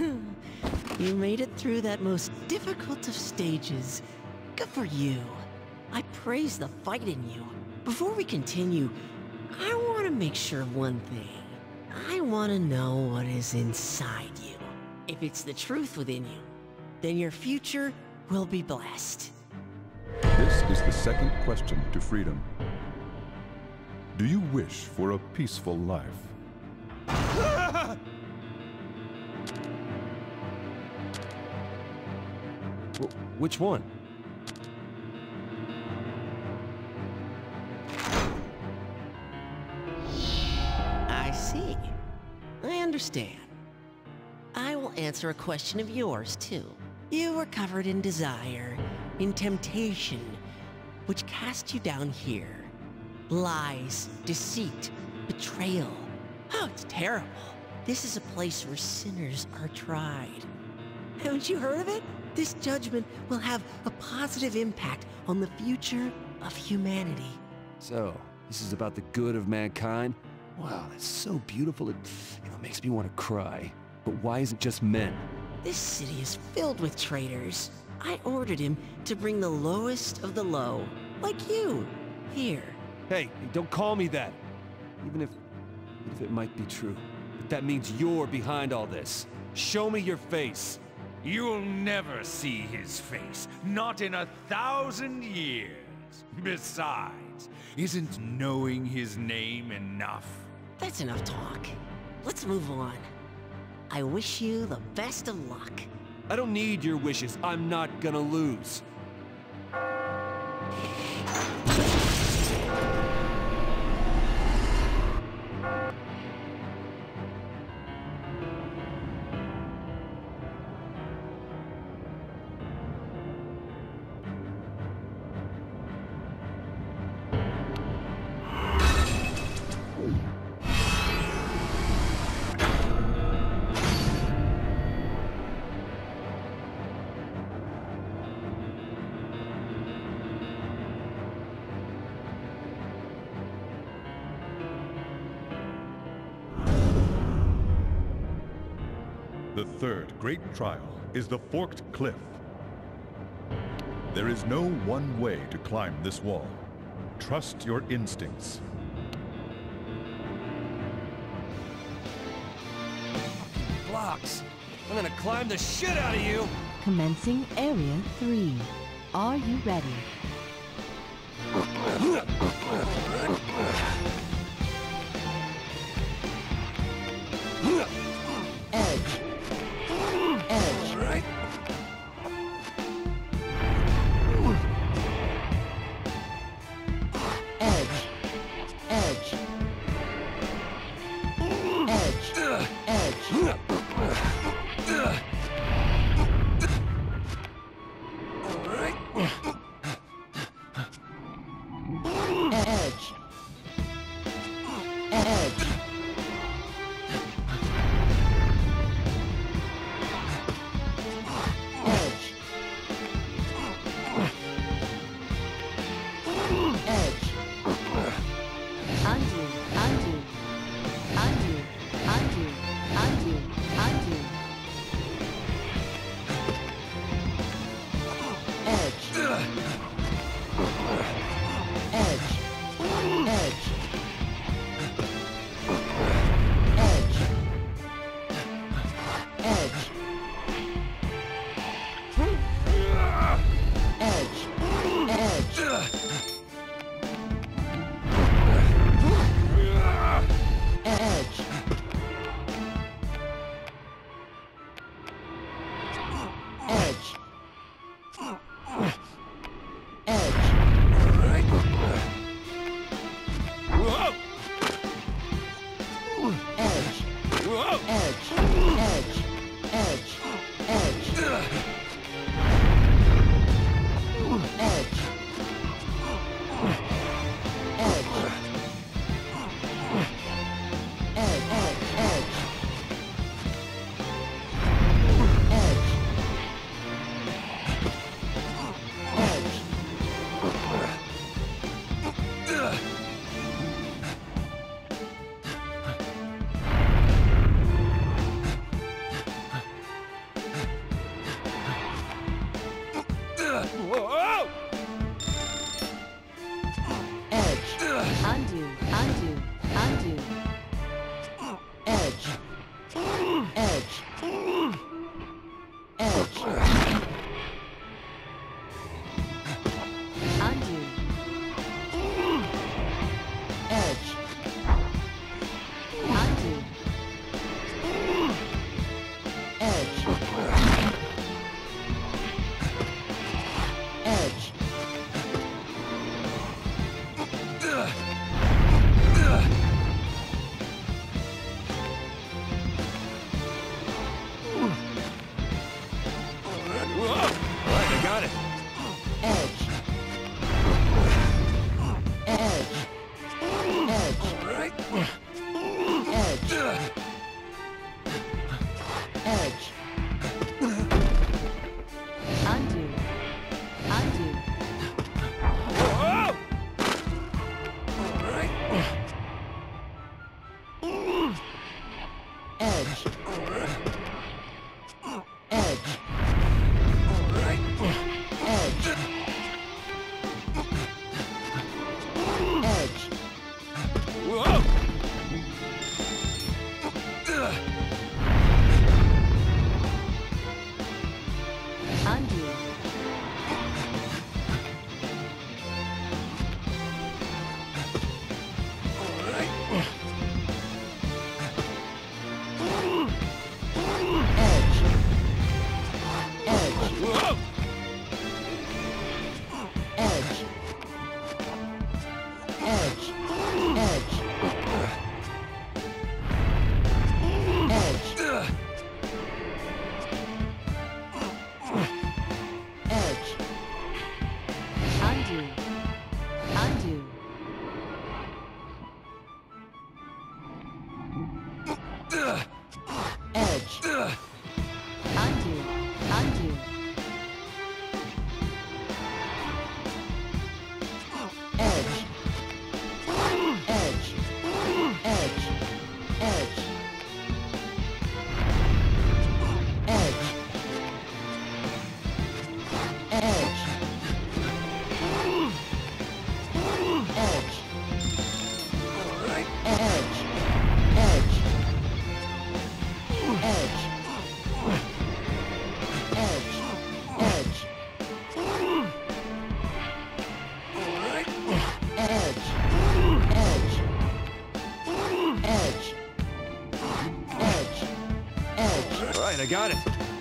You made it through that most difficult of stages. Good for you. I praise the fight in you. Before we continue, I want to make sure of one thing. I want to know what is inside you. If it's the truth within you, then your future will be blessed. This is the second question to freedom. Do you wish for a peaceful life? Which one? I see. I understand. I will answer a question of yours, too. You were covered in desire, in temptation, which cast you down here. Lies, deceit, betrayal. Oh, it's terrible. This is a place where sinners are tried. Haven't you heard of it? This judgment will have a positive impact on the future of humanity. So, this is about the good of mankind? Wow, that's so beautiful, it makes me want to cry. But why is it just men? This city is filled with traitors. I ordered him to bring the lowest of the low, like you, here. Hey, don't call me that. Even if it might be true. But that means you're behind all this. Show me your face. You'll never see his face, not in 1,000 years. Besides, isn't knowing his name enough? That's enough talk. Let's move on. I wish you the best of luck. I don't need your wishes. I'm not gonna lose. The third great trial is the Forked Cliff. There is no one way to climb this wall. Trust your instincts. Blocks. I'm gonna climb the shit out of you! Commencing Area 3. Are you ready? Edge. Edge. Right. Edge. Edge. Edge. Edge. Edge. Edge. Edge. Undo, undo, undo, undo, undo, undo. Edge. Edge. Edge. Edge. Edge. Edge. Edge. Edge. Edge. Edge. Whoa! Edge. Whoa! Edge. Edge. Edge. Undo. Undo. Whoa! Edge. Edge. Edge. Edge. Whoa! Undo. Edge. Edge. Whoa! Edge. Edge. Edge. Edge. Edge. Undo. Undo. Edge. Undo. Undo. Edge. Edge. Edge. Edge. Edge. Edge. Edge. Edge. Edge. Edge. Edge. Edge. Edge. Edge. Edge. Edge. All right, I got it.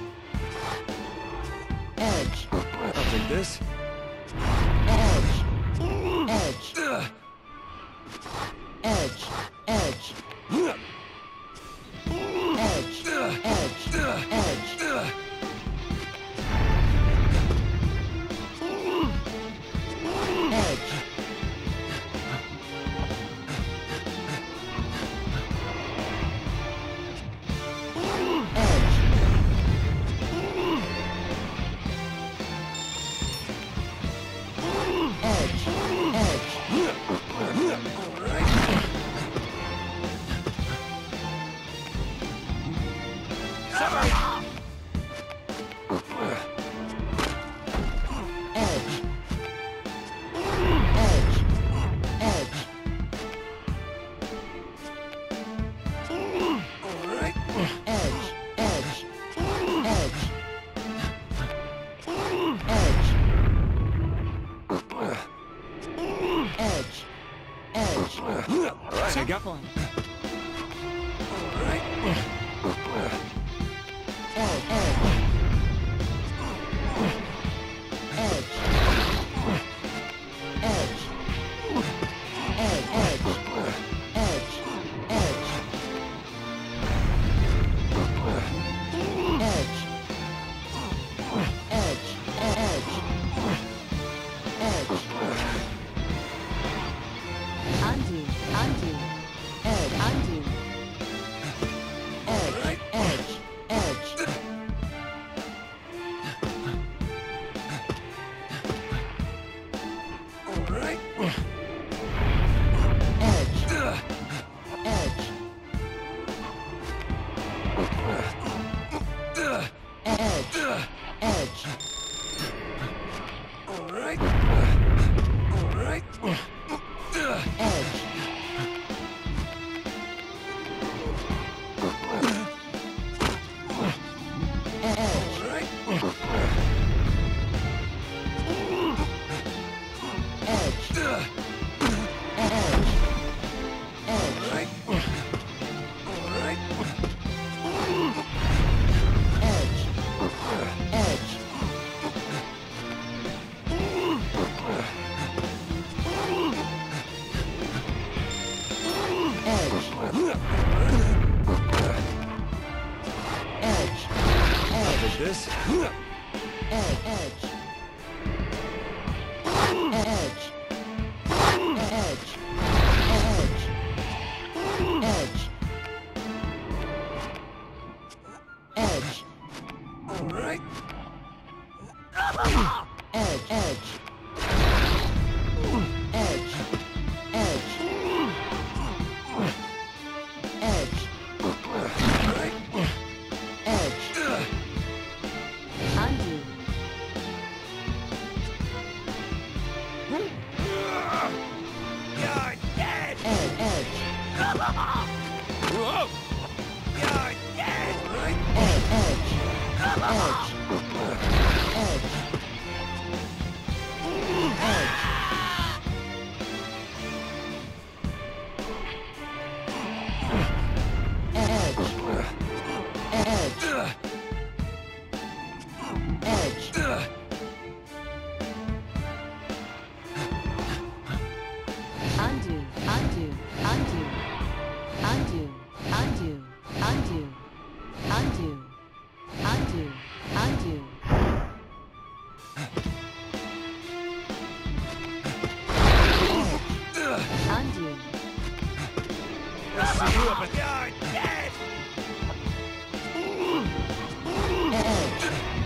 Edge. I'll take this. Edge. Edge. Edge. Edge. Edge. Edge. Edge. Edge. I got One. Undo, undo, edge, undo, edge, edge, edge. this. Edge. Edge. Edge. Edge. Edge. Edge. Edge, edge. Edge, edge. Edge. Edge. Undo. You're dead! Edge. Whoa! You're dead! Edge. Edge. Edge. Undo, undo, undo, undo, undo, undo, undo, undo, undo. Undo. See you up at You're dead! Edge.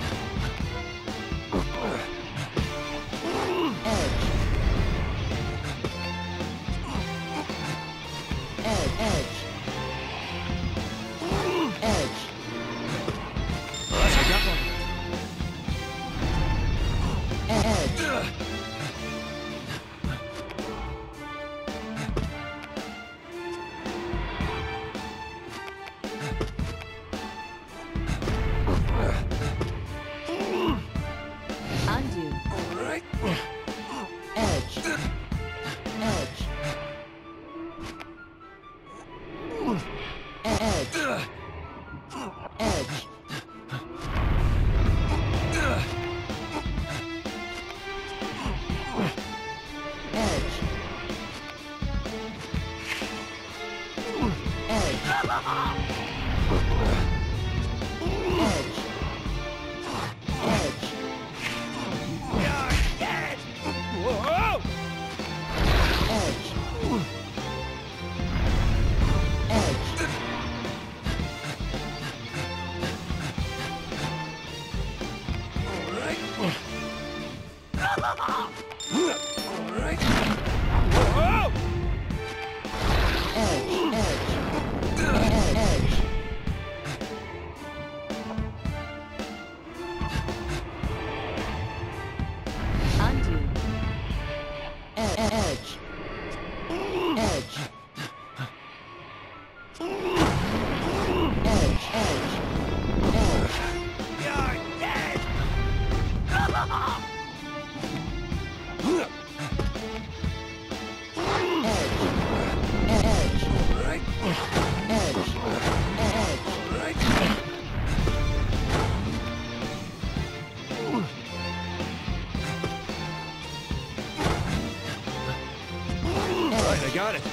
I got it.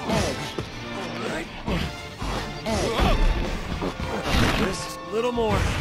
Just a little more.